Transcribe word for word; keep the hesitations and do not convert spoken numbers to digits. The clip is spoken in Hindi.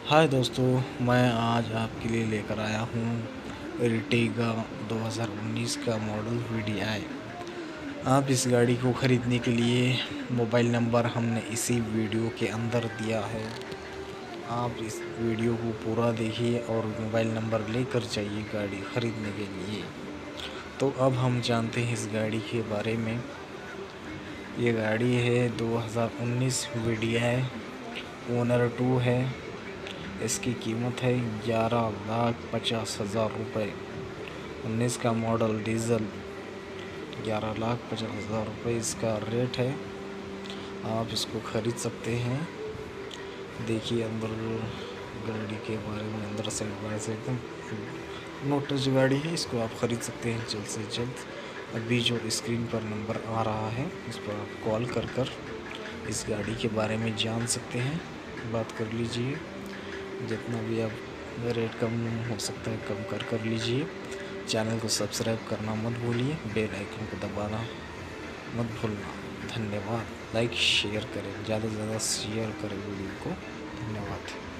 हाय दोस्तों, मैं आज आपके लिए लेकर आया हूँ एर्टिगा दो हज़ार उन्नीस का मॉडल वी डी आई। आप इस गाड़ी को ख़रीदने के लिए मोबाइल नंबर हमने इसी वीडियो के अंदर दिया है। आप इस वीडियो को पूरा देखिए और मोबाइल नंबर लेकर जाइए गाड़ी ख़रीदने के लिए। तो अब हम जानते हैं इस गाड़ी के बारे में। ये गाड़ी है दो हज़ार उन्नीस V D I, owner two है। इसकी कीमत है ग्यारह लाख पचास हज़ार रुपये। उन्नीस का मॉडल डीज़ल, ग्यारह लाख पचास हज़ार रुपये इसका रेट है। आप इसको ख़रीद सकते हैं। देखिए अंदर गाड़ी के बारे में, अंदर साइड बाय से एकदम नो टच गाड़ी है। इसको आप ख़रीद सकते हैं जल्द से जल्द। अभी जो स्क्रीन पर नंबर आ रहा है उस पर आप कॉल कर कर इस गाड़ी के बारे में जान सकते हैं, बात कर लीजिए। जितना भी आप रेट कम हो सकता है कम कर कर लीजिए। चैनल को सब्सक्राइब करना मत भूलिए, बेल आइकन को दबाना मत भूलना। धन्यवाद। लाइक शेयर करें, ज़्यादा से ज़्यादा शेयर करें वीडियो को। धन्यवाद।